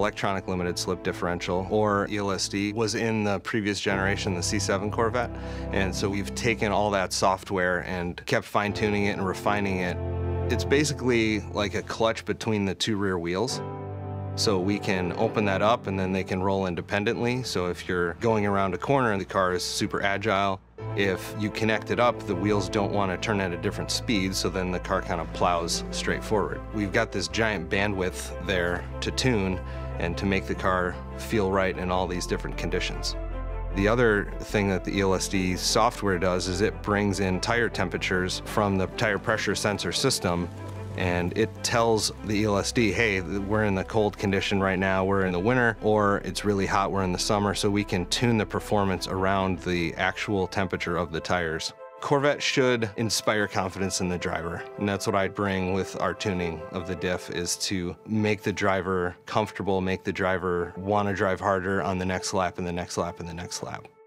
electronic limited slip differential, or ELSD, was in the previous generation, the C7 Corvette. And so we've taken all that software and kept fine-tuning it and refining it. It's basically like a clutch between the two rear wheels. So we can open that up and then they can roll independently. So if you're going around a corner and the car is super agile, if you connect it up, the wheels don't want to turn at a different speed, so then the car kind of plows straight forward. We've got this giant bandwidth there to tune and to make the car feel right in all these different conditions. The other thing that the ELSD software does is it brings in tire temperatures from the tire pressure sensor system, and it tells the ELSD, hey, we're in the cold condition right now, we're in the winter, or it's really hot, we're in the summer, so we can tune the performance around the actual temperature of the tires. Corvette should inspire confidence in the driver, and that's what I bring with our tuning of the diff, is to make the driver comfortable, make the driver want to drive harder on the next lap and the next lap and the next lap.